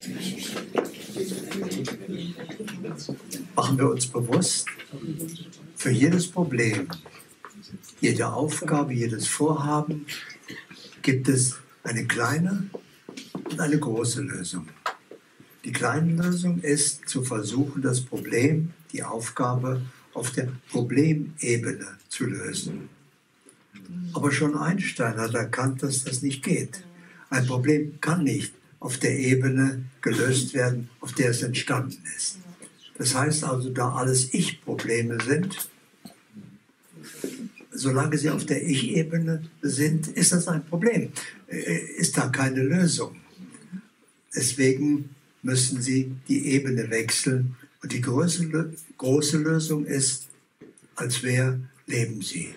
Machen wir uns bewusst, für jedes Problem, jede Aufgabe, jedes Vorhaben gibt es eine kleine und eine große Lösung. Die kleine Lösung ist, zu versuchen, das Problem, die Aufgabe auf der Problemebene zu lösen. Aber schon Einstein hat erkannt, dass das nicht geht. Ein Problem kann nicht auf der Ebene gelöst werden, auf der es entstanden ist. Das heißt also, da alles Ich-Probleme sind, solange sie auf der Ich-Ebene sind, ist das ein Problem. Ist da keine Lösung. Deswegen müssen sie die Ebene wechseln. Und die große Lösung ist, als wer leben sie.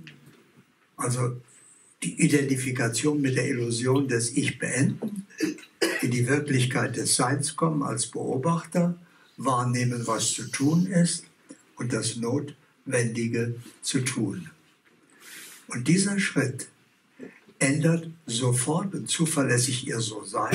Also die Identifikation mit der Illusion des Ich beenden, in die Wirklichkeit des Seins kommen als Beobachter, wahrnehmen, was zu tun ist und das Notwendige zu tun. Und dieser Schritt ändert sofort und zuverlässig ihr So-Sein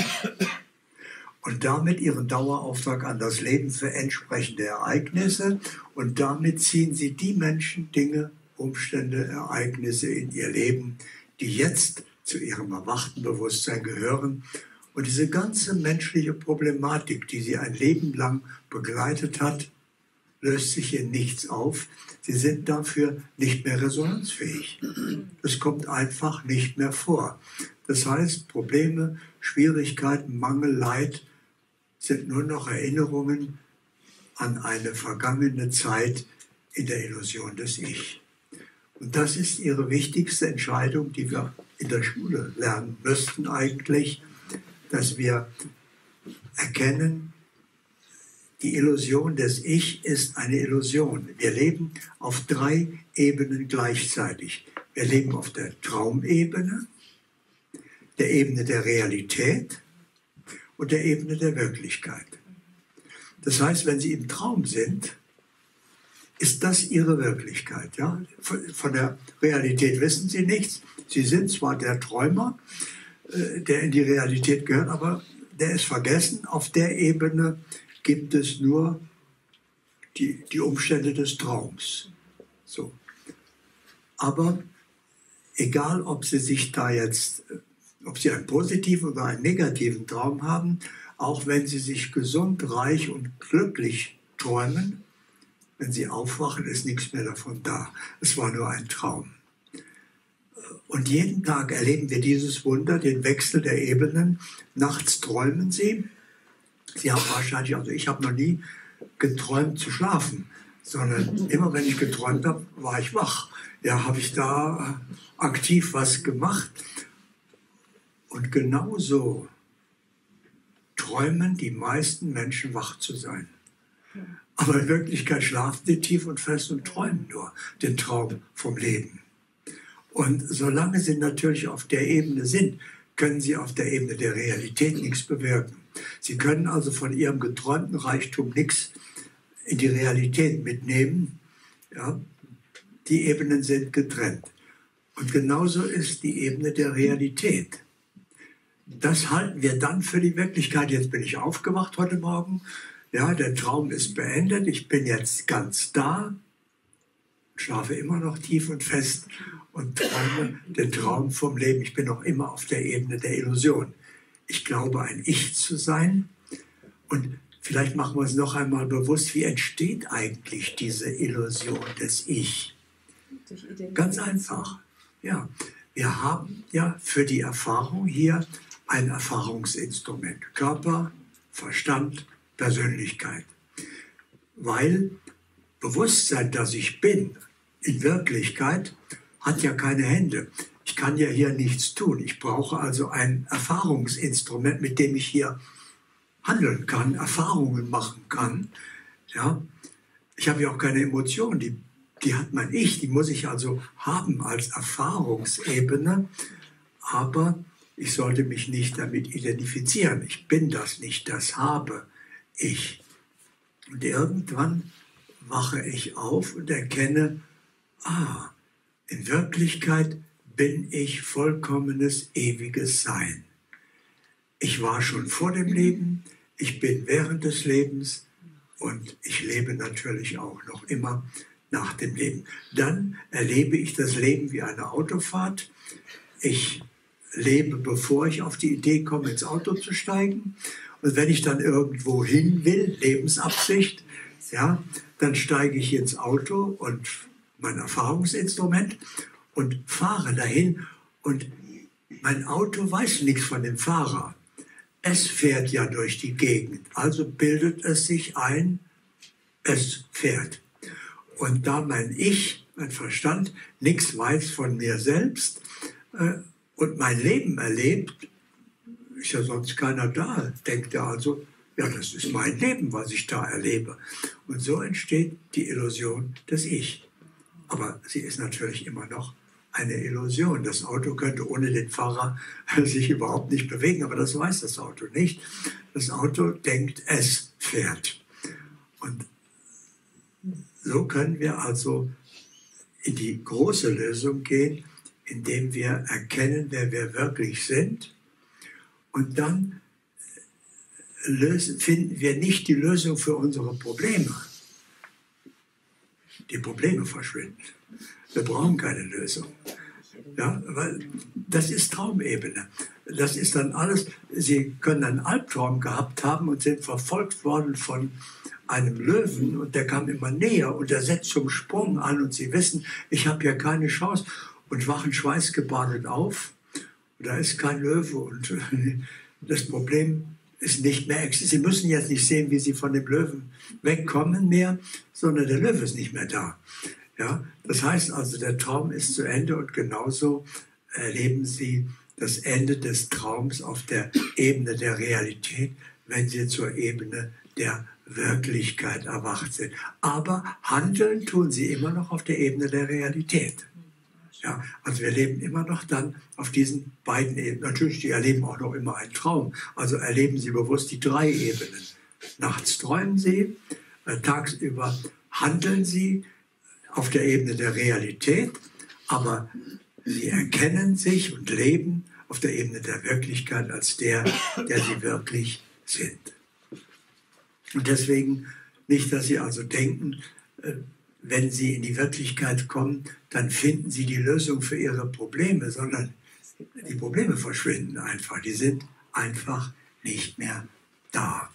und damit ihren Dauerauftrag an das Leben für entsprechende Ereignisse. Und damit ziehen sie die Menschen, Dinge, Umstände, Ereignisse in ihr Leben, die jetzt zu ihrem erwachten Bewusstsein gehören. Und diese ganze menschliche Problematik, die sie ein Leben lang begleitet hat, löst sich in nichts auf. Sie sind dafür nicht mehr resonanzfähig. Es kommt einfach nicht mehr vor. Das heißt, Probleme, Schwierigkeiten, Mangel, Leid sind nur noch Erinnerungen an eine vergangene Zeit in der Illusion des Ich. Und das ist ihre wichtigste Entscheidung, die wir in der Schule lernen müssten eigentlich, dass wir erkennen, die Illusion des Ich ist eine Illusion. Wir leben auf 3 Ebenen gleichzeitig. Wir leben auf der Traumebene, der Ebene der Realität und der Ebene der Wirklichkeit. Das heißt, wenn Sie im Traum sind, ist das Ihre Wirklichkeit. Ja? Von der Realität wissen Sie nichts. Sie sind zwar der Träumer, der in die Realität gehört, aber der ist vergessen. Auf der Ebene gibt es nur die Umstände des Traums. So. Aber egal, ob Sie sich da jetzt, ob Sie einen positiven oder einen negativen Traum haben, auch wenn Sie sich gesund, reich und glücklich träumen, wenn Sie aufwachen, ist nichts mehr davon da. Es war nur ein Traum. Und jeden Tag erleben wir dieses Wunder, den Wechsel der Ebenen. Nachts träumen Sie. Sie haben wahrscheinlich, also ich habe noch nie geträumt zu schlafen, sondern immer wenn ich geträumt habe, war ich wach. Ja, habe ich da aktiv was gemacht. Und genauso träumen die meisten Menschen, wach zu sein. Aber in Wirklichkeit schlafen sie tief und fest und träumen nur den Traum vom Leben. Und solange sie natürlich auf der Ebene sind, können sie auf der Ebene der Realität nichts bewirken. Sie können also von ihrem geträumten Reichtum nichts in die Realität mitnehmen. Ja? Die Ebenen sind getrennt. Und genauso ist die Ebene der Realität. Das halten wir dann für die Wirklichkeit. Jetzt bin ich aufgewacht heute Morgen. Ja, der Traum ist beendet. Ich bin jetzt ganz da. Schlafe immer noch tief und fest und träume den Traum vom Leben. Ich bin noch immer auf der Ebene der Illusion. Ich glaube, ein Ich zu sein. Und vielleicht machen wir uns noch einmal bewusst, wie entsteht eigentlich diese Illusion des Ich? Ganz einfach. Ja, wir haben ja für die Erfahrung hier ein Erfahrungsinstrument. Körper, Verstand, Persönlichkeit. Weil Bewusstsein, das ich bin, in Wirklichkeit, hat ja keine Hände. Ich kann ja hier nichts tun. Ich brauche also ein Erfahrungsinstrument, mit dem ich hier handeln kann, Erfahrungen machen kann. Ja? Ich habe ja auch keine Emotionen, die hat mein Ich, die muss ich also haben als Erfahrungsebene, aber ich sollte mich nicht damit identifizieren. Ich bin das nicht, das habe ich. Und irgendwann wache ich auf und erkenne, in Wirklichkeit bin ich vollkommenes, ewiges Sein. Ich war schon vor dem Leben, ich bin während des Lebens und ich lebe natürlich auch noch immer nach dem Leben. Dann erlebe ich das Leben wie eine Autofahrt. Ich lebe, bevor ich auf die Idee komme, ins Auto zu steigen. Und wenn ich dann irgendwo hin will, Lebensabsicht, ja, dann steige ich ins Auto und mein Erfahrungsinstrument und fahre dahin. Und mein Auto weiß nichts von dem Fahrer. Es fährt ja durch die Gegend. Also bildet es sich ein, es fährt. Und da mein Ich, mein Verstand, nichts weiß von mir selbst und mein Leben erlebt, ist ja sonst keiner da, denkt er also, ja, das ist mein Leben, was ich da erlebe. Und so entsteht die Illusion des Ich. Aber sie ist natürlich immer noch eine Illusion. Das Auto könnte ohne den Fahrer sich überhaupt nicht bewegen, aber das weiß das Auto nicht. Das Auto denkt, es fährt. Und so können wir also in die große Lösung gehen, indem wir erkennen, wer wir wirklich sind. Und dann finden wir nicht die Lösung für unsere Probleme. Die Probleme verschwinden. Wir brauchen keine Lösung. Ja, weil das ist Traumebene. Das ist dann alles, Sie können einen Albtraum gehabt haben und sind verfolgt worden von einem Löwen und der kam immer näher und der setzt zum Sprung an und Sie wissen, ich habe hier keine Chance und wachen schweißgebadet auf. Und da ist kein Löwe und das Problem ist nicht mehr existent. Sie müssen jetzt nicht sehen, wie Sie von dem Löwen wegkommen mehr, sondern der Löwe ist nicht mehr da. Ja, das heißt also, der Traum ist zu Ende und genauso erleben Sie das Ende des Traums auf der Ebene der Realität, wenn Sie zur Ebene der Wirklichkeit erwacht sind. Aber handeln tun Sie immer noch auf der Ebene der Realität. Ja, also wir leben immer noch dann auf diesen beiden Ebenen. Natürlich, die erleben auch noch immer einen Traum. Also erleben Sie bewusst die 3 Ebenen. Nachts träumen Sie, tagsüber handeln Sie auf der Ebene der Realität, aber Sie erkennen sich und leben auf der Ebene der Wirklichkeit als der Sie wirklich sind. Und deswegen nicht, dass Sie also denken, wenn Sie in die Wirklichkeit kommen, dann finden Sie die Lösung für Ihre Probleme, sondern die Probleme verschwinden einfach. Die sind einfach nicht mehr da.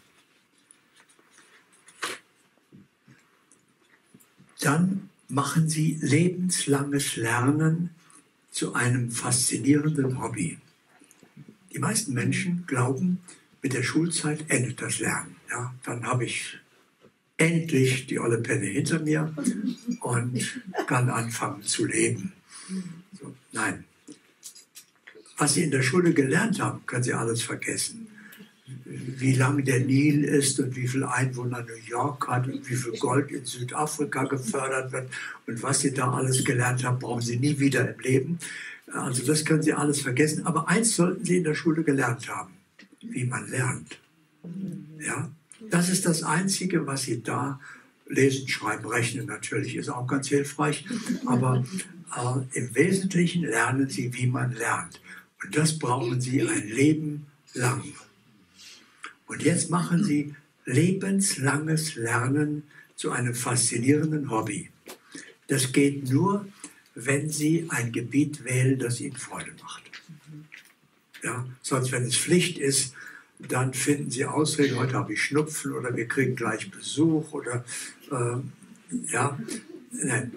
Dann machen Sie lebenslanges Lernen zu einem faszinierenden Hobby. Die meisten Menschen glauben, mit der Schulzeit endet das Lernen. Ja, dann habe ich endlich die olle Penne hinter mir und kann anfangen zu leben. So, nein. Was Sie in der Schule gelernt haben, können Sie alles vergessen. Wie lang der Nil ist und wie viele Einwohner New York hat und wie viel Gold in Südafrika gefördert wird und was Sie da alles gelernt haben, brauchen Sie nie wieder im Leben. Also das können Sie alles vergessen. Aber eins sollten Sie in der Schule gelernt haben, wie man lernt. Ja? Das ist das Einzige, was Sie da lesen, schreiben, rechnen natürlich, ist auch ganz hilfreich. Aber im Wesentlichen lernen Sie, wie man lernt. Und das brauchen Sie ein Leben lang. Und jetzt machen Sie lebenslanges Lernen zu einem faszinierenden Hobby. Das geht nur, wenn Sie ein Gebiet wählen, das Ihnen Freude macht. Ja, sonst, wenn es Pflicht ist, dann finden Sie Ausreden, heute habe ich Schnupfen oder wir kriegen gleich Besuch oder ja, nein,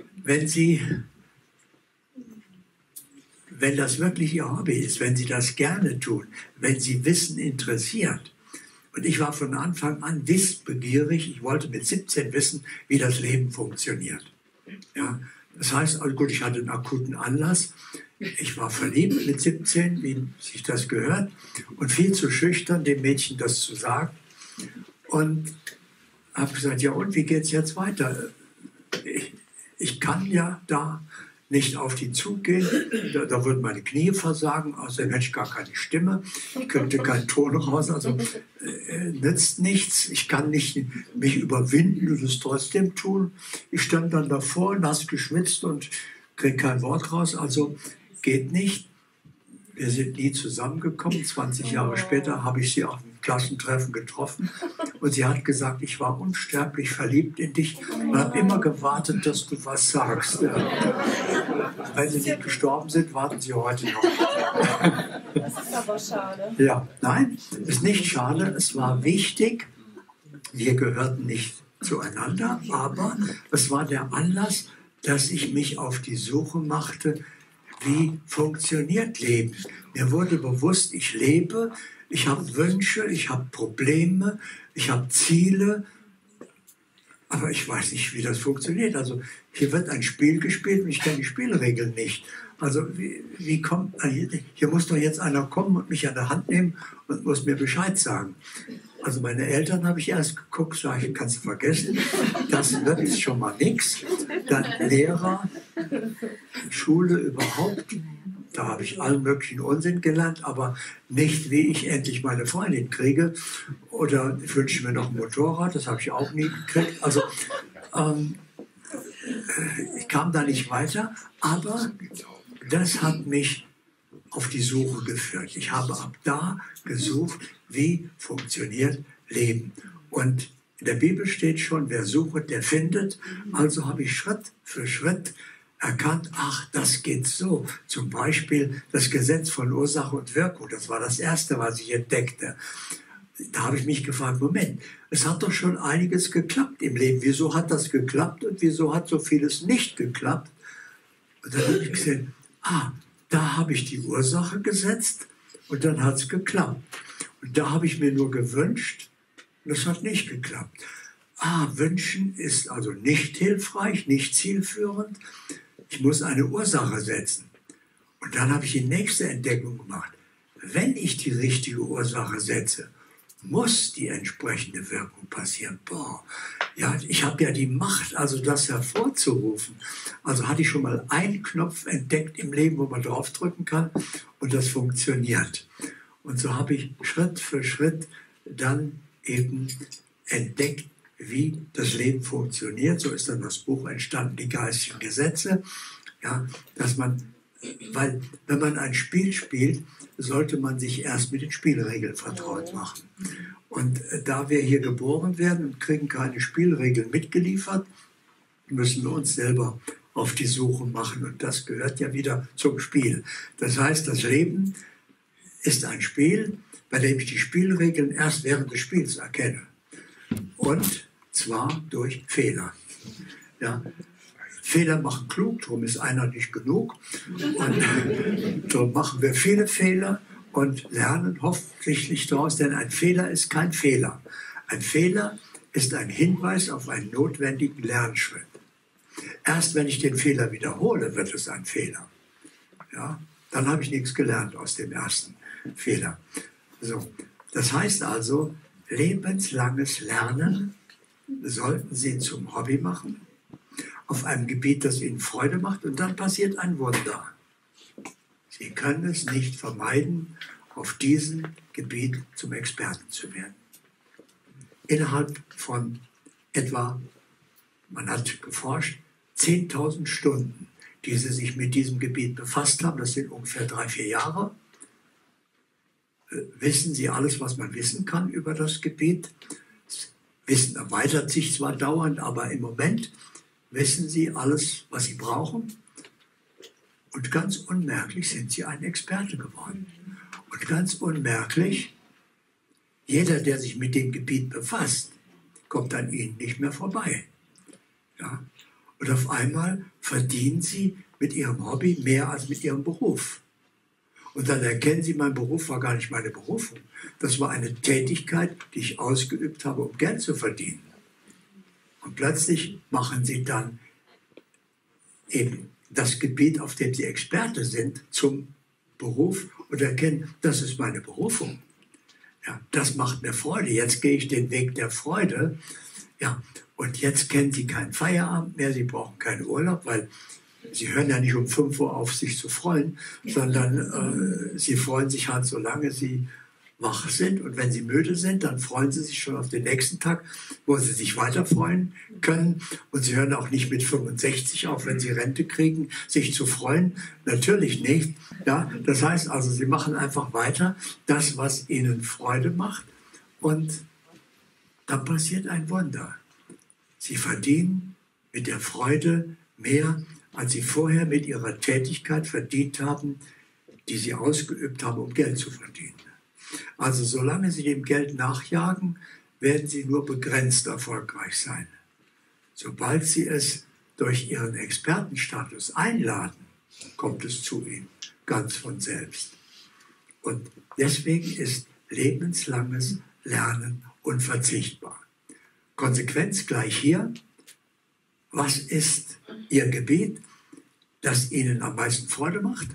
wenn das wirklich Ihr Hobby ist, wenn Sie das gerne tun, wenn Sie Wissen interessiert. Und ich war von Anfang an wissbegierig, ich wollte mit 17 wissen, wie das Leben funktioniert. Ja, das heißt, also gut, ich hatte einen akuten Anlass. Ich war verliebt mit 17, wie sich das gehört, und viel zu schüchtern, dem Mädchen das zu sagen. Und habe gesagt, ja und, wie geht es jetzt weiter? Ich kann ja da nicht auf die zugehen, da würden meine Knie versagen, außerdem hätte ich gar keine Stimme, ich könnte keinen Ton raus, also nützt nichts, ich kann nicht mich überwinden und es trotzdem tun. Ich stand dann davor, nass geschwitzt und kriege kein Wort raus, also geht nicht. Wir sind nie zusammengekommen, 20 Jahre später habe ich sie auf dem Klassentreffen getroffen und sie hat gesagt, ich war unsterblich verliebt in dich und habe immer gewartet, dass du was sagst. Wenn sie nicht gestorben sind, warten sie heute noch. Das ist aber schade. Ja, nein, ist nicht schade. Es war wichtig. Wir gehörten nicht zueinander, aber es war der Anlass, dass ich mich auf die Suche machte, wie funktioniert Leben. Mir wurde bewusst, ich lebe, ich habe Wünsche, ich habe Probleme, ich habe Ziele, aber ich weiß nicht, wie das funktioniert. Also hier wird ein Spiel gespielt und ich kenne die Spielregeln nicht. Also wie kommt, hier muss doch jetzt einer kommen und mich an der Hand nehmen und muss mir Bescheid sagen. Also meine Eltern habe ich erst geguckt, sage ich, kannst du vergessen, das wird jetzt schon mal nichts. Dann Lehrer, Schule überhaupt, da habe ich allen möglichen Unsinn gelernt, aber nicht, wie ich endlich meine Freundin kriege. Oder ich wünsche mir noch ein Motorrad, das habe ich auch nie gekriegt. Also ich kam da nicht weiter, aber das hat mich auf die Suche geführt. Ich habe ab da gesucht, wie funktioniert Leben. Und in der Bibel steht schon, wer sucht, der findet. Also habe ich Schritt für Schritt erkannt, ach, das geht so. Zum Beispiel das Gesetz von Ursache und Wirkung. Das war das Erste, was ich entdeckte. Da habe ich mich gefragt, Moment, es hat doch schon einiges geklappt im Leben. Wieso hat das geklappt und wieso hat so vieles nicht geklappt? Und dann habe ich gesehen, da habe ich die Ursache gesetzt und dann hat es geklappt. Und da habe ich mir nur gewünscht, und das hat nicht geklappt. Wünschen ist also nicht hilfreich, nicht zielführend. Ich muss eine Ursache setzen. Und dann habe ich die nächste Entdeckung gemacht. Wenn ich die richtige Ursache setze, muss die entsprechende Wirkung passieren. Ja, ich habe ja die Macht, also das hervorzurufen. Also hatte ich schon mal einen Knopf entdeckt im Leben, wo man draufdrücken kann und das funktioniert. Und so habe ich Schritt für Schritt dann eben entdeckt, wie das Leben funktioniert. So ist dann das Buch entstanden, die geistigen Gesetze. Ja, weil wenn man ein Spiel spielt, sollte man sich erst mit den Spielregeln vertraut machen. Und da wir hier geboren werden und kriegen keine Spielregeln mitgeliefert, müssen wir uns selber auf die Suche machen. Und das gehört ja wieder zum Spiel. Das heißt, das Leben ist ein Spiel, bei dem ich die Spielregeln erst während des Spiels erkenne. Und zwar durch Fehler. Ja. Fehler machen klug, darum ist einer nicht genug. Und darum machen wir viele Fehler und lernen hoffentlich daraus, denn ein Fehler ist kein Fehler. Ein Fehler ist ein Hinweis auf einen notwendigen Lernschritt. Erst wenn ich den Fehler wiederhole, wird es ein Fehler. Ja, dann habe ich nichts gelernt aus dem ersten Fehler. So, das heißt also, lebenslanges Lernen sollten Sie zum Hobby machen, auf einem Gebiet, das Ihnen Freude macht, und dann passiert ein Wunder. Sie können es nicht vermeiden, auf diesem Gebiet zum Experten zu werden. Innerhalb von etwa, man hat geforscht, 10.000 Stunden, die Sie sich mit diesem Gebiet befasst haben, das sind ungefähr 3-4 Jahre, wissen Sie alles, was man wissen kann über das Gebiet. Das Wissen erweitert sich zwar dauernd, aber im Moment wissen Sie alles, was Sie brauchen. Und ganz unmerklich sind Sie ein Experte geworden. Und ganz unmerklich, jeder, der sich mit dem Gebiet befasst, kommt an Ihnen nicht mehr vorbei. Ja? Und auf einmal verdienen Sie mit Ihrem Hobby mehr als mit Ihrem Beruf. Und dann erkennen Sie, mein Beruf war gar nicht meine Berufung. Das war eine Tätigkeit, die ich ausgeübt habe, um Geld zu verdienen. Und plötzlich machen Sie dann eben das Gebiet, auf dem Sie Experte sind, zum Beruf und erkennen, das ist meine Berufung. Ja, das macht mir Freude. Jetzt gehe ich den Weg der Freude. Ja, und jetzt kennen Sie keinen Feierabend mehr, Sie brauchen keinen Urlaub, weil Sie hören ja nicht um 5 Uhr auf, sich zu freuen, sondern Sie freuen sich halt, solange Sie wach sind. Und wenn Sie müde sind, dann freuen Sie sich schon auf den nächsten Tag, wo Sie sich weiter freuen können. Und Sie hören auch nicht mit 65 auf, wenn Sie Rente kriegen, sich zu freuen. Natürlich nicht. Ja, das heißt also, Sie machen einfach weiter das, was Ihnen Freude macht. Und dann passiert ein Wunder. Sie verdienen mit der Freude mehr, als sie vorher mit ihrer Tätigkeit verdient haben, die sie ausgeübt haben, um Geld zu verdienen. Also solange sie dem Geld nachjagen, werden sie nur begrenzt erfolgreich sein. Sobald sie es durch ihren Expertenstatus einladen, kommt es zu ihnen, ganz von selbst. Und deswegen ist lebenslanges Lernen unverzichtbar. Konsequenz gleich hier. Was ist Ihr Gebiet, das Ihnen am meisten Freude macht?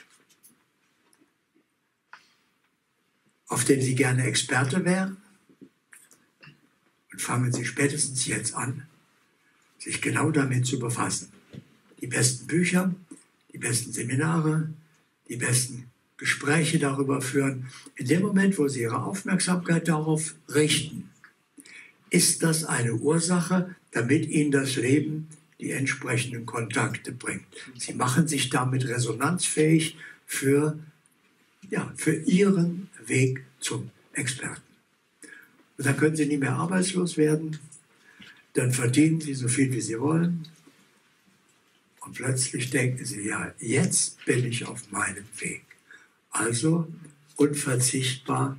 Auf dem Sie gerne Experte wären? Und fangen Sie spätestens jetzt an, sich genau damit zu befassen. Die besten Bücher, die besten Seminare, die besten Gespräche darüber führen. In dem Moment, wo Sie Ihre Aufmerksamkeit darauf richten, ist das eine Ursache, damit Ihnen das Leben die entsprechenden Kontakte bringt. Sie machen sich damit resonanzfähig für Ihren Weg zum Experten. Und dann können Sie nicht mehr arbeitslos werden, dann verdienen Sie so viel, wie Sie wollen. Und plötzlich denken Sie, ja, jetzt bin ich auf meinem Weg. Also unverzichtbar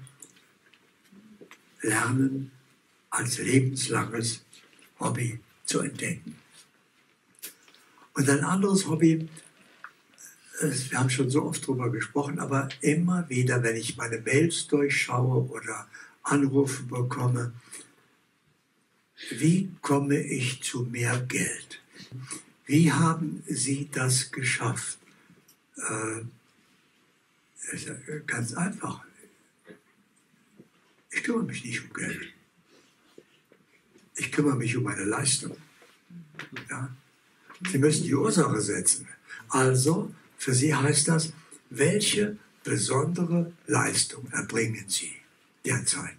lernen als lebenslanges Hobby zu entdecken. Und ein anderes Hobby, wir haben schon so oft drüber gesprochen, aber immer wieder, wenn ich meine Mails durchschaue oder Anrufe bekomme, wie komme ich zu mehr Geld? Wie haben Sie das geschafft? Ist ja ganz einfach. Ich kümmere mich nicht um Geld. Ich kümmere mich um meine Leistung. Ja? Sie müssen die Ursache setzen. Also, für Sie heißt das, welche besondere Leistung erbringen Sie derzeit?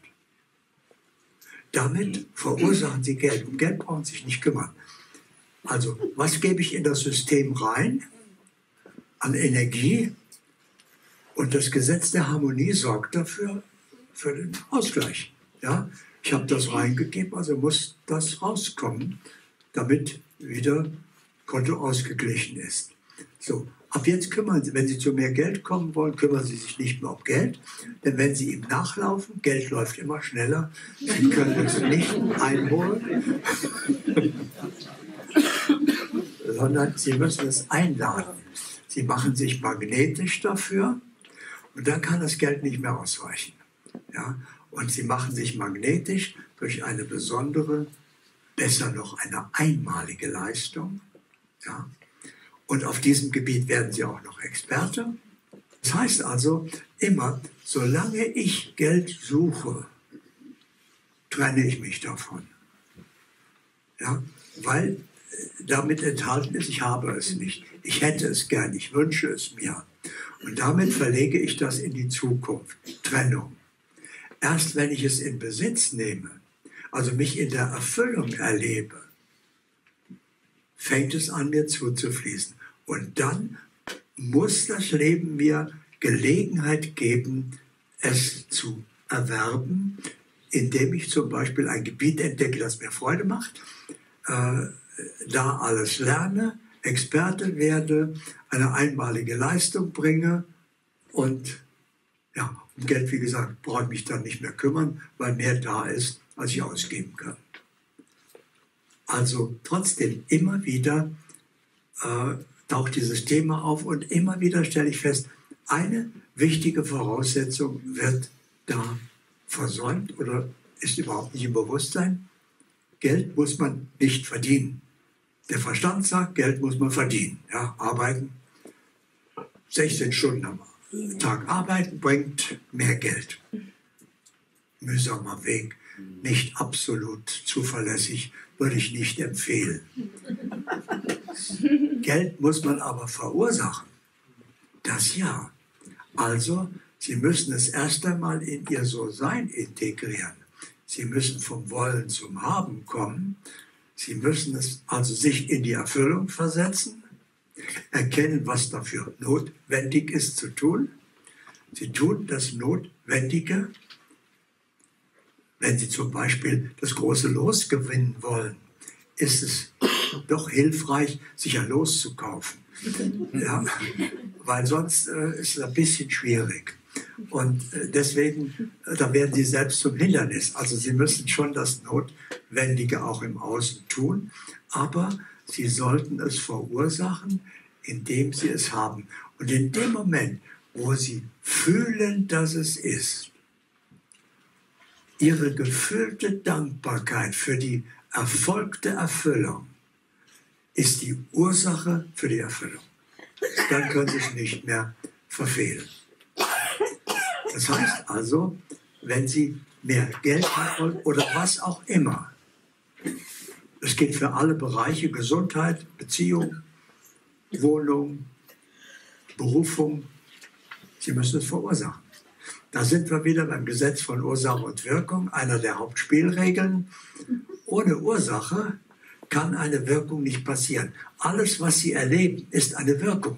Damit verursachen Sie Geld. Um Geld brauchen Sie sich nicht kümmern. Also, was gebe ich in das System rein an Energie? Und das Gesetz der Harmonie sorgt dafür, für den Ausgleich. Ja? Ich habe das reingegeben, also muss das rauskommen, damit wieder Konto ausgeglichen ist. So, ab jetzt kümmern Sie, wenn Sie zu mehr Geld kommen wollen, kümmern Sie sich nicht mehr um Geld, denn wenn Sie ihm nachlaufen, Geld läuft immer schneller, Sie können es nicht einholen, sondern Sie müssen es einladen. Sie machen sich magnetisch dafür und dann kann das Geld nicht mehr ausweichen. Ja? Und Sie machen sich magnetisch durch eine besondere, besser noch eine einmalige Leistung. Ja? Und auf diesem Gebiet werden Sie auch noch Experte. Das heißt also immer, solange ich Geld suche, trenne ich mich davon. Ja? Weil damit enthalten ist, ich habe es nicht. Ich hätte es gern, ich wünsche es mir. Und damit verlege ich das in die Zukunft. Trennung. Erst wenn ich es in Besitz nehme, also mich in der Erfüllung erlebe, fängt es an, mir zuzufließen. Und dann muss das Leben mir Gelegenheit geben, es zu erwerben, indem ich zum Beispiel ein Gebiet entdecke, das mir Freude macht, da alles lerne, Experte werde, eine einmalige Leistung bringe und ja, um Geld, wie gesagt, brauche ich mich dann nicht mehr kümmern, weil mehr da ist, als ich ausgeben kann. Also trotzdem immer wieder taucht dieses Thema auf und immer wieder stelle ich fest, eine wichtige Voraussetzung wird da versäumt oder ist überhaupt nicht im Bewusstsein. Geld muss man nicht verdienen. Der Verstand sagt, Geld muss man verdienen. Ja, arbeiten, 16 Stunden am Tag arbeiten bringt mehr Geld. Mühsamer Weg, nicht absolut zuverlässig, würde ich nicht empfehlen. Geld muss man aber verursachen. Das ja. Also, Sie müssen es erst einmal in Ihr So-Sein integrieren. Sie müssen vom Wollen zum Haben kommen. Sie müssen es also sich in die Erfüllung versetzen, erkennen, was dafür notwendig ist zu tun. Sie tun das Notwendige, Wenn Sie zum Beispiel das große Los gewinnen wollen, ist es doch hilfreich, sich ein Los zu kaufen. Ja, weil sonst ist es ein bisschen schwierig. Und deswegen, da werden Sie selbst zum Hindernis. Also Sie müssen schon das Notwendige auch im Außen tun, aber Sie sollten es verursachen, indem Sie es haben. Und in dem Moment, wo Sie fühlen, dass es ist, Ihre gefühlte Dankbarkeit für die erfolgte Erfüllung ist die Ursache für die Erfüllung. Dann können Sie es nicht mehr verfehlen. Das heißt also, wenn Sie mehr Geld haben wollen oder was auch immer, es geht für alle Bereiche, Gesundheit, Beziehung, Wohnung, Berufung, Sie müssen es verursachen. Da sind wir wieder beim Gesetz von Ursache und Wirkung, einer der Hauptspielregeln. Ohne Ursache kann eine Wirkung nicht passieren. Alles, was Sie erleben, ist eine Wirkung.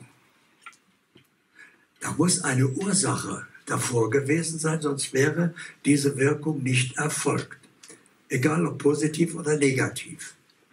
Da muss eine Ursache davor gewesen sein, sonst wäre diese Wirkung nicht erfolgt. Egal ob positiv oder negativ.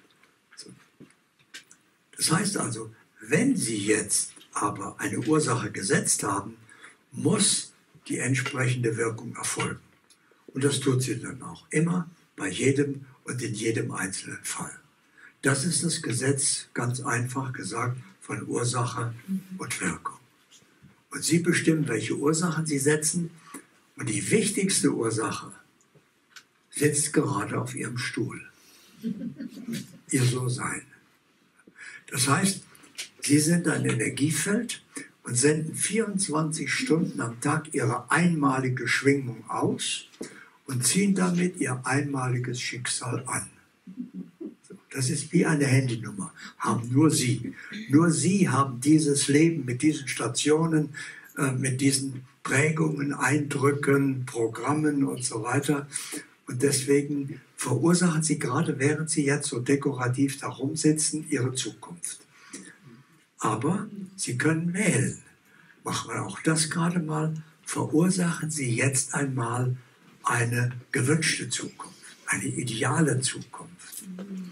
Das heißt also, wenn Sie jetzt aber eine Ursache gesetzt haben, muss die entsprechende Wirkung erfolgen. Und das tut sie dann auch immer, bei jedem und in jedem einzelnen Fall. Das ist das Gesetz, ganz einfach gesagt, von Ursache und Wirkung. Und Sie bestimmen, welche Ursachen Sie setzen. Und die wichtigste Ursache sitzt gerade auf Ihrem Stuhl. Ihr So-Sein. Das heißt, Sie sind ein Energiefeld und senden 24 Stunden am Tag Ihre einmalige Schwingung aus und ziehen damit Ihr einmaliges Schicksal an. Das ist wie eine Handynummer, haben nur Sie. Nur Sie haben dieses Leben mit diesen Stationen, mit diesen Prägungen, Eindrücken, Programmen und so weiter. Und deswegen verursachen Sie gerade, während Sie jetzt so dekorativ da rumsitzen, Ihre Zukunft. Aber Sie können wählen. Machen wir auch das gerade mal. Verursachen Sie jetzt einmal eine gewünschte Zukunft, eine ideale Zukunft.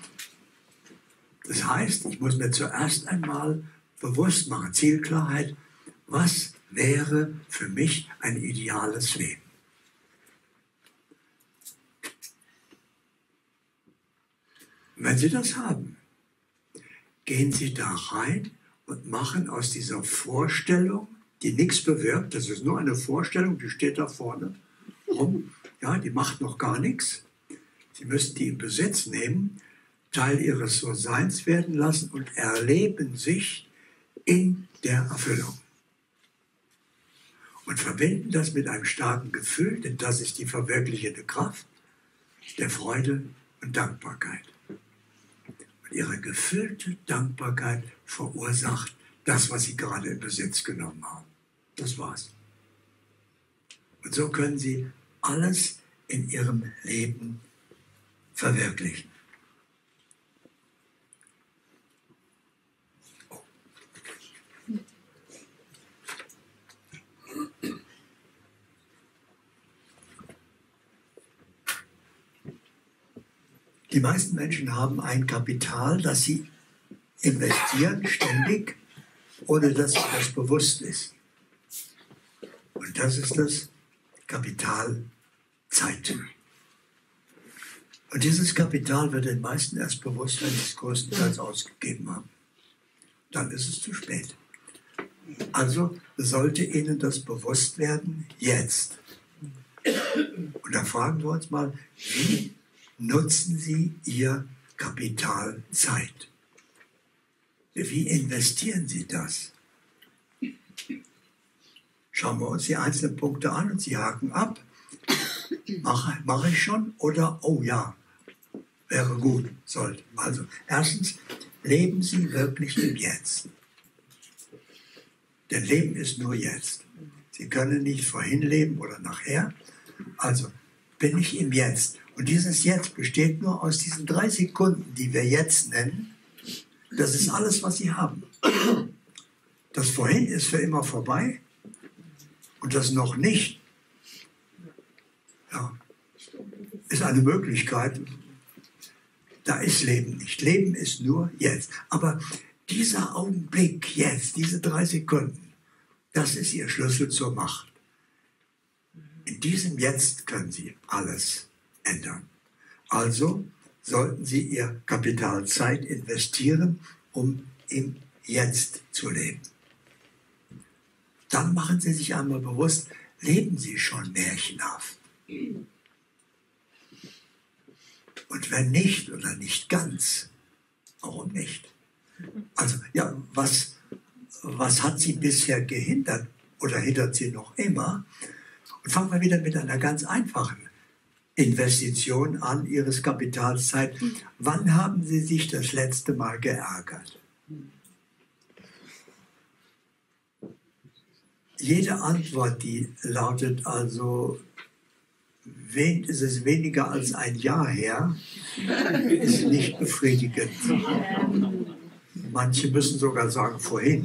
Das heißt, ich muss mir zuerst einmal bewusst machen, Zielklarheit, was wäre für mich ein ideales Leben? Und wenn Sie das haben, gehen Sie da rein und machen aus dieser Vorstellung, die nichts bewirkt, das ist nur eine Vorstellung, die steht da vorne rum, ja, die macht noch gar nichts. Sie müssen die in Besitz nehmen, Teil Ihres So-Seins werden lassen und erleben sich in der Erfüllung. Und verbinden das mit einem starken Gefühl, denn das ist die verwirklichende Kraft der Freude und Dankbarkeit. Und Ihre gefühlte Dankbarkeit verursacht das, was Sie gerade in Besitz genommen haben. Das war's. Und so können Sie alles in Ihrem Leben verwirklichen. Die meisten Menschen haben ein Kapital, das sie investieren ständig, ohne dass ihnen das bewusst ist. Und das ist das Kapital Zeit. Und dieses Kapital wird den meisten erst bewusst, wenn sie es größtenteils ausgegeben haben. Dann ist es zu spät. Also sollte Ihnen das bewusst werden, jetzt. Und da fragen wir uns mal, wie nutzen Sie Ihr Kapital Zeit? Wie investieren Sie das? Schauen wir uns die einzelnen Punkte an und Sie haken ab. Mache ich schon? Oder, oh ja, wäre gut, sollte. Also, erstens, leben Sie wirklich im Jetzt. Denn Leben ist nur jetzt. Sie können nicht vorhin leben oder nachher. Also, bin ich im Jetzt. Und dieses Jetzt besteht nur aus diesen 3 Sekunden, die wir jetzt nennen. Das ist alles, was Sie haben. Das Vorhin ist für immer vorbei und das noch nicht, ja, ist eine Möglichkeit. Da ist Leben nicht. Leben ist nur jetzt. Aber dieser Augenblick jetzt, diese 3 Sekunden, das ist Ihr Schlüssel zur Macht. In diesem Jetzt können Sie alles ändern. Also sollten Sie Ihr Kapital Zeit investieren, um im Jetzt zu leben. Dann machen Sie sich einmal bewusst, leben Sie schon märchenhaft. Und wenn nicht oder nicht ganz, warum nicht? Also, ja, was hat Sie bisher gehindert oder hindert Sie noch immer? Und fangen wir wieder mit einer ganz einfachen Investition an, Ihres Kapitals Zeit. Wann haben Sie sich das letzte Mal geärgert? Jede Antwort, die lautet also, ist es weniger als ein Jahr her, ist nicht befriedigend. Manche müssen sogar sagen, vorhin.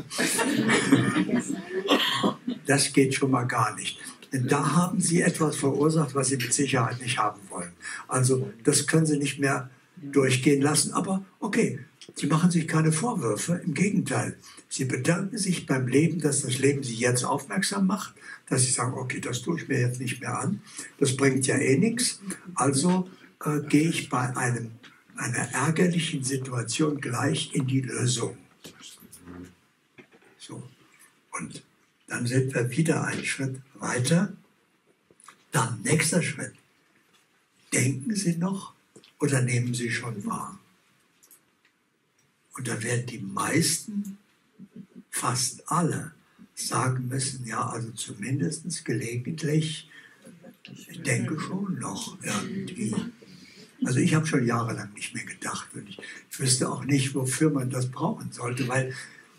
Das geht schon mal gar nicht. Denn da haben Sie etwas verursacht, was Sie mit Sicherheit nicht haben wollen. Also das können Sie nicht mehr durchgehen lassen. Aber okay, Sie machen sich keine Vorwürfe. Im Gegenteil, Sie bedanken sich beim Leben, dass das Leben Sie jetzt aufmerksam macht, dass Sie sagen, okay, das tue ich mir jetzt nicht mehr an. Das bringt ja eh nichts. Also gehe ich bei einer ärgerlichen Situation gleich in die Lösung. So. Und dann sind wir wieder einen Schritt weiter. Dann nächster Schritt. Denken Sie noch oder nehmen Sie schon wahr? Und da werden die meisten, fast alle, sagen müssen, ja, also zumindest gelegentlich, ich denke schon noch irgendwie. Also ich habe schon jahrelang nicht mehr gedacht und ich wüsste auch nicht, wofür man das brauchen sollte, weil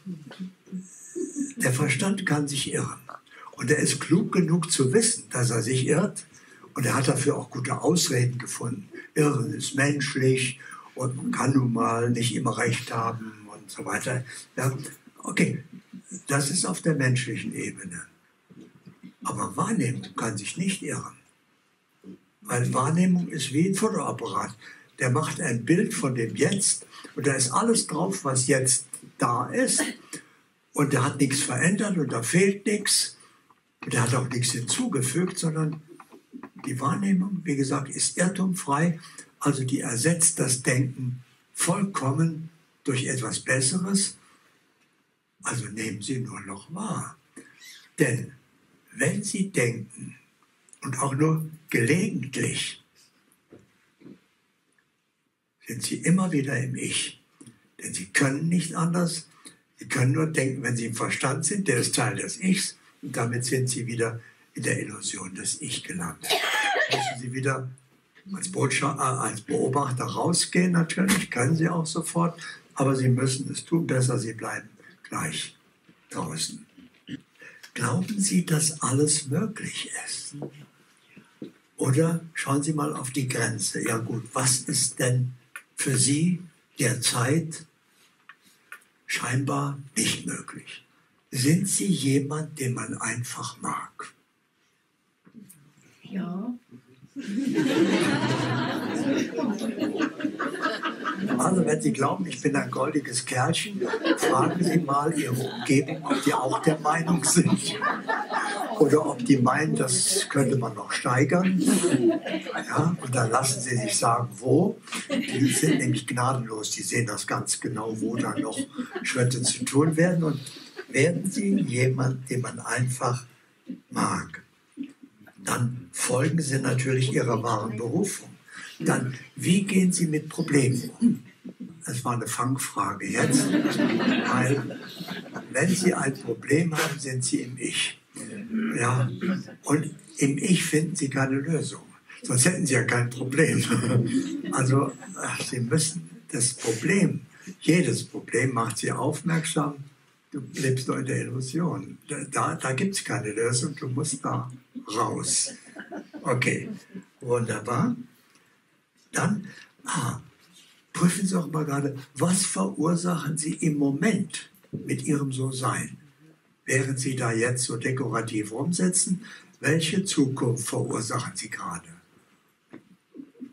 der Verstand kann sich irren. Und er ist klug genug zu wissen, dass er sich irrt. Und er hat dafür auch gute Ausreden gefunden. Irren ist menschlich und man kann nun mal nicht immer recht haben und so weiter. Ja, okay, das ist auf der menschlichen Ebene. Aber Wahrnehmung kann sich nicht irren. Weil Wahrnehmung ist wie ein Fotoapparat. Der macht ein Bild von dem Jetzt und da ist alles drauf, was jetzt da ist. Und der hat nichts verändert und da fehlt nichts. Und der hat auch nichts hinzugefügt, sondern die Wahrnehmung, wie gesagt, ist irrtumfrei. Also die ersetzt das Denken vollkommen durch etwas Besseres. Also nehmen Sie nur noch wahr. Denn wenn Sie denken, und auch nur gelegentlich, sind Sie immer wieder im Ich. Denn Sie können nicht anders. Sie können nur denken, wenn Sie im Verstand sind, der ist Teil des Ichs. Und damit sind Sie wieder in der Illusion des Ich gelandet. Müssen Sie wieder als Beobachter rausgehen, natürlich, können Sie auch sofort. Aber Sie müssen es tun, besser, Sie bleiben gleich draußen. Glauben Sie, dass alles möglich ist? Oder schauen Sie mal auf die Grenze. Ja gut, was ist denn für Sie derzeit scheinbar nicht möglich? Sind Sie jemand, den man einfach mag? Ja. Also wenn Sie glauben, ich bin ein goldiges Kerlchen, fragen Sie mal Ihre Umgebung, ob die auch der Meinung sind. Oder ob die meinen, das könnte man noch steigern. Ja, und dann lassen Sie sich sagen, wo. Die sind nämlich gnadenlos, die sehen das ganz genau, wo dann noch Schritte zu tun werden. Und werden Sie jemand, den man einfach mag, dann folgen Sie natürlich Ihrer wahren Berufung. Dann, wie gehen Sie mit Problemen um? Das war eine Fangfrage jetzt, weil wenn Sie ein Problem haben, sind Sie im Ich. Ja, und im Ich finden Sie keine Lösung. Sonst hätten Sie ja kein Problem. Also Sie müssen das Problem, jedes Problem macht Sie aufmerksam, du lebst nur in der Illusion. Da gibt es keine Lösung, du musst da raus. Okay, wunderbar. Dann prüfen Sie auch mal gerade, was verursachen Sie im Moment mit Ihrem So-Sein? Während Sie da jetzt so dekorativ rumsitzen, welche Zukunft verursachen Sie gerade?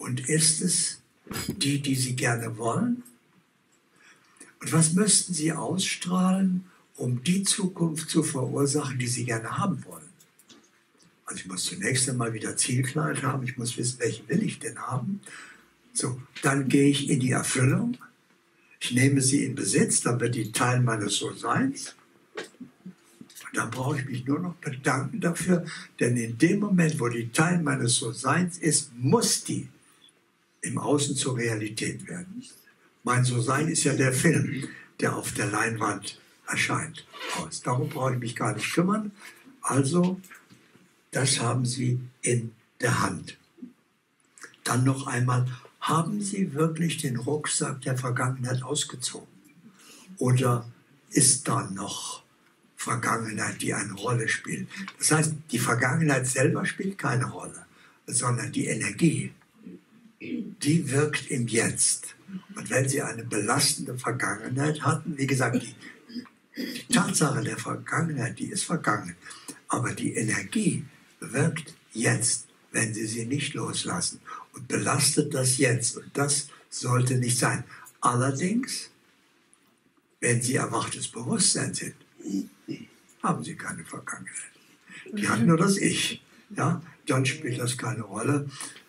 Und ist es die, die Sie gerne wollen? Und was müssten Sie ausstrahlen, um die Zukunft zu verursachen, die Sie gerne haben wollen? Also ich muss zunächst einmal wieder Zielklarheit haben, ich muss wissen, welche will ich denn haben. So, dann gehe ich in die Erfüllung, ich nehme sie in Besitz, dann wird die Teil meines So-Seins. Und dann brauche ich mich nur noch bedanken dafür, denn in dem Moment, wo die Teil meines So-Seins ist, muss die im Außen zur Realität werden. Mein So-Sein ist ja der Film, der auf der Leinwand erscheint. Darum brauche ich mich gar nicht kümmern. Also, das haben Sie in der Hand. Dann noch einmal, haben Sie wirklich den Rucksack der Vergangenheit ausgezogen? Oder ist da noch Vergangenheit, die eine Rolle spielt? Das heißt, die Vergangenheit selber spielt keine Rolle, sondern die Energie, die wirkt im Jetzt. Und wenn Sie eine belastende Vergangenheit hatten, wie gesagt, die Tatsache der Vergangenheit, die ist vergangen, aber die Energie wirkt jetzt, wenn Sie sie nicht loslassen und belastet das Jetzt. Und das sollte nicht sein. Allerdings, wenn Sie erwachtes Bewusstsein sind, haben Sie keine Vergangenheit. Die hat nur das Ich. Ja? Dann spielt das keine Rolle.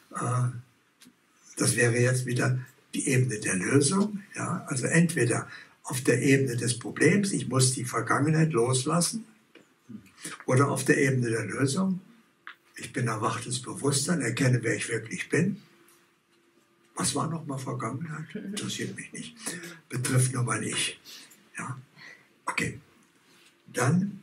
Das wäre jetzt wieder die Ebene der Lösung. Ja? Also entweder auf der Ebene des Problems, ich muss die Vergangenheit loslassen, oder auf der Ebene der Lösung, ich bin erwachtes Bewusstsein, erkenne, wer ich wirklich bin. Was war nochmal Vergangenheit? Interessiert mich nicht. Betrifft nur mein Ich. Ja? Okay. Dann,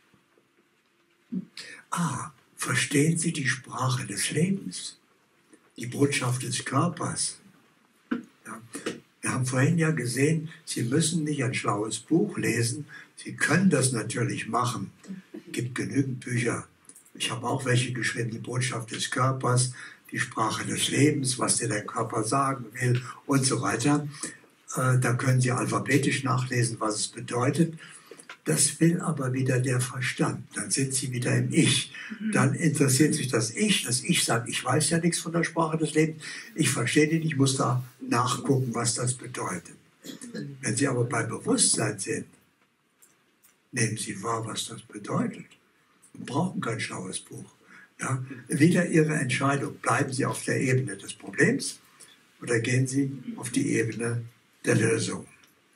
verstehen Sie die Sprache des Lebens, die Botschaft des Körpers. Ja? Wir haben vorhin ja gesehen, Sie müssen nicht ein schlaues Buch lesen. Sie können das natürlich machen. Es gibt genügend Bücher. Ich habe auch welche geschrieben, die Botschaft des Körpers, die Sprache des Lebens, was dir der Körper sagen will und so weiter. Da können Sie alphabetisch nachlesen, was es bedeutet. Das will aber wieder der Verstand. Dann sind Sie wieder im Ich. Dann interessiert sich das Ich. Das Ich sagt, ich weiß ja nichts von der Sprache des Lebens. Ich verstehe die nicht, ich muss da nachgucken, was das bedeutet. Wenn Sie aber bei Bewusstsein sind, nehmen Sie wahr, was das bedeutet. Sie brauchen kein schlaues Buch. Ja? Wieder Ihre Entscheidung. Bleiben Sie auf der Ebene des Problems oder gehen Sie auf die Ebene der Lösung.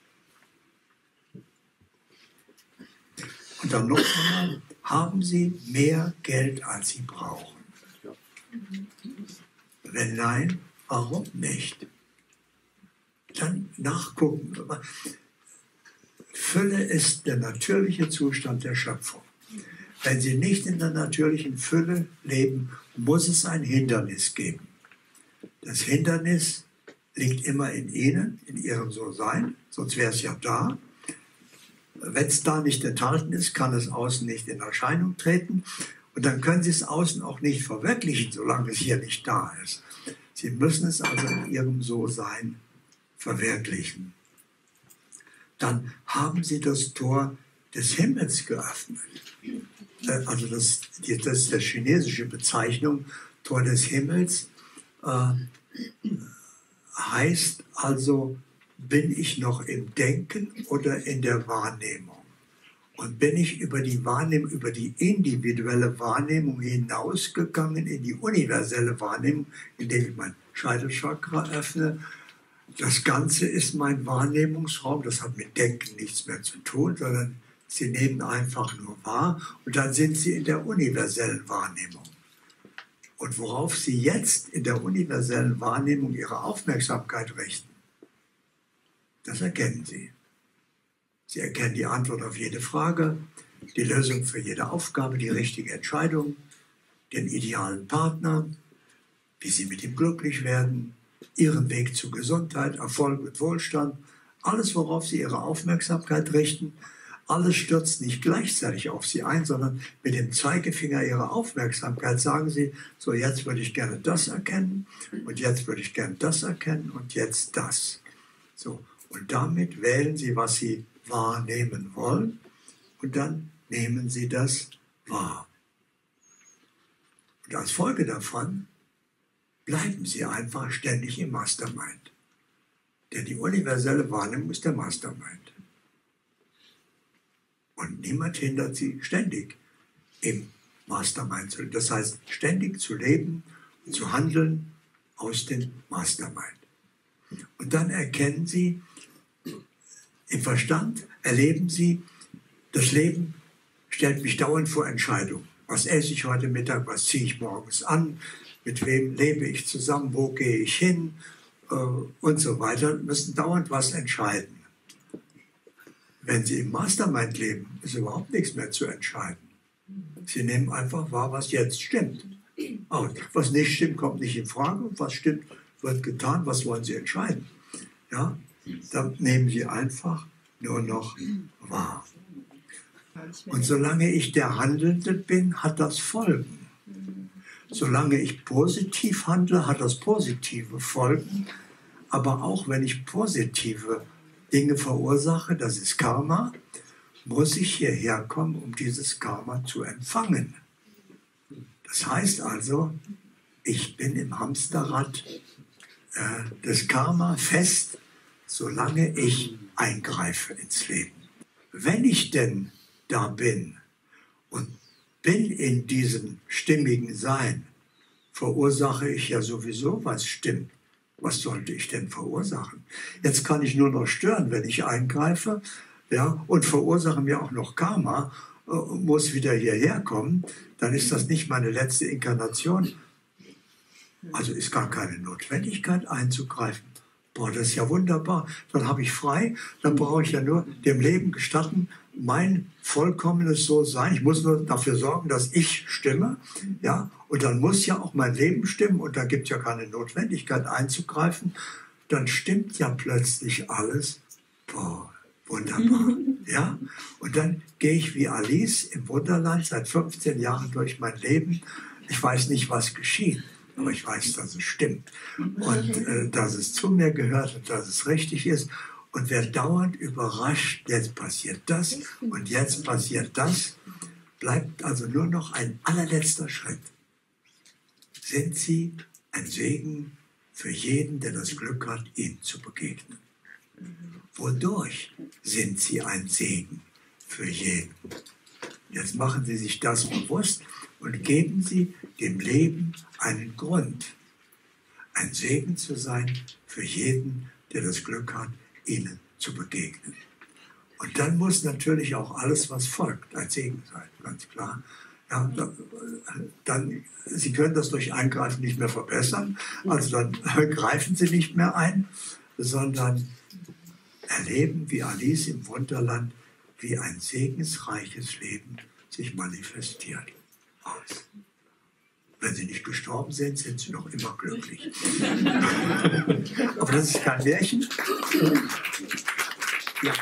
Und dann noch einmal, haben Sie mehr Geld, als Sie brauchen? Wenn nein, warum nicht? Dann nachgucken. Fülle ist der natürliche Zustand der Schöpfung. Wenn Sie nicht in der natürlichen Fülle leben, muss es ein Hindernis geben. Das Hindernis liegt immer in Ihnen, in Ihrem So-Sein, sonst wäre es ja da. Wenn es da nicht enthalten ist, kann es außen nicht in Erscheinung treten. Und dann können Sie es außen auch nicht verwirklichen, solange es hier nicht da ist. Sie müssen es also in Ihrem So-Sein verwirklichen. Dann haben Sie das Tor des Himmels geöffnet. Also das ist die chinesische Bezeichnung, Tor des Himmels, heißt also, bin ich noch im Denken oder in der Wahrnehmung? Und bin ich über die Wahrnehmung, über die individuelle Wahrnehmung hinausgegangen in die universelle Wahrnehmung, indem ich mein Scheitelchakra öffne? Das Ganze ist mein Wahrnehmungsraum, das hat mit Denken nichts mehr zu tun, sondern Sie nehmen einfach nur wahr und dann sind Sie in der universellen Wahrnehmung. Und worauf Sie jetzt in der universellen Wahrnehmung Ihre Aufmerksamkeit richten, das erkennen Sie. Sie erkennen die Antwort auf jede Frage, die Lösung für jede Aufgabe, die richtige Entscheidung, den idealen Partner, wie Sie mit ihm glücklich werden, Ihren Weg zu Gesundheit, Erfolg und Wohlstand, alles, worauf Sie Ihre Aufmerksamkeit richten, alles stürzt nicht gleichzeitig auf Sie ein, sondern mit dem Zeigefinger Ihrer Aufmerksamkeit sagen Sie, so jetzt würde ich gerne das erkennen und jetzt würde ich gerne das erkennen und jetzt das. So, und damit wählen Sie, was Sie wahrnehmen wollen und dann nehmen Sie das wahr. Und als Folge davon bleiben Sie einfach ständig im Mastermind. Denn die universelle Wahrnehmung ist der Mastermind. Und niemand hindert Sie ständig im Mastermind zu leben. Das heißt, ständig zu leben und zu handeln aus dem Mastermind. Und dann erkennen Sie, im Verstand erleben Sie, das Leben stellt mich dauernd vor Entscheidungen. Was esse ich heute Mittag, was ziehe ich morgens an, mit wem lebe ich zusammen, wo gehe ich hin und so weiter, müssen dauernd was entscheiden. Wenn Sie im Mastermind leben, ist überhaupt nichts mehr zu entscheiden. Sie nehmen einfach wahr, was jetzt stimmt. Und was nicht stimmt, kommt nicht in Frage. Und was stimmt, wird getan. Was wollen Sie entscheiden? Ja? Dann nehmen Sie einfach nur noch wahr. Und solange ich der Handelnde bin, hat das Folgen. Solange ich positiv handle, hat das positive Folgen. Aber auch wenn ich positive Dinge verursache, das ist Karma, muss ich hierher kommen, um dieses Karma zu empfangen. Das heißt also, ich bin im Hamsterrad des Karma fest, solange ich eingreife ins Leben. Wenn ich denn da bin und bin in diesem stimmigen Sein, verursache ich ja sowieso, was stimmt. Was sollte ich denn verursachen? Jetzt kann ich nur noch stören, wenn ich eingreife, ja, und verursache mir auch noch Karma, muss wieder hierher kommen, dann ist das nicht meine letzte Inkarnation. Also ist gar keine Notwendigkeit einzugreifen. Boah, das ist ja wunderbar. Dann habe ich frei, dann brauche ich ja nur dem Leben gestatten, mein vollkommenes So-Sein. Ich muss nur dafür sorgen, dass ich stimme. Ja? Und dann muss ja auch mein Leben stimmen und da gibt es ja keine Notwendigkeit einzugreifen. Dann stimmt ja plötzlich alles. Boah, wunderbar. Ja? Und dann gehe ich wie Alice im Wunderland seit 15 Jahren durch mein Leben. Ich weiß nicht, was geschieht. Aber ich weiß, dass es stimmt und dass es zu mir gehört und dass es richtig ist. Und wer dauernd überrascht, jetzt passiert das und jetzt passiert das, bleibt also nur noch ein allerletzter Schritt. Sind Sie ein Segen für jeden, der das Glück hat, Ihnen zu begegnen? Wodurch sind Sie ein Segen für jeden? Jetzt machen Sie sich das bewusst und geben Sie dem Leben einen Grund, ein Segen zu sein für jeden, der das Glück hat, Ihnen zu begegnen. Und dann muss natürlich auch alles, was folgt, ein Segen sein, ganz klar. Ja, dann, Sie können das durch Eingreifen nicht mehr verbessern, also dann greifen Sie nicht mehr ein, sondern erleben wie Alice im Wunderland, wie ein segensreiches Leben sich manifestiert. Aus. Wenn Sie nicht gestorben sind, sind Sie noch immer glücklich. Aber das ist kein Märchen. Ja.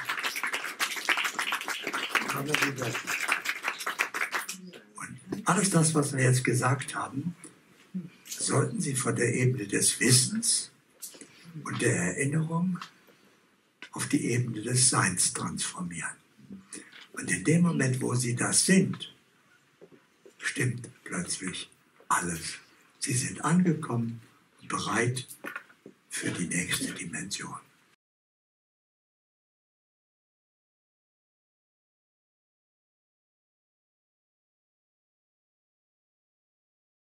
Und alles das, was wir jetzt gesagt haben, sollten Sie von der Ebene des Wissens und der Erinnerung auf die Ebene des Seins transformieren. Und in dem Moment, wo Sie das sind, stimmt plötzlich alles. Sie sind angekommen und bereit für die nächste Dimension.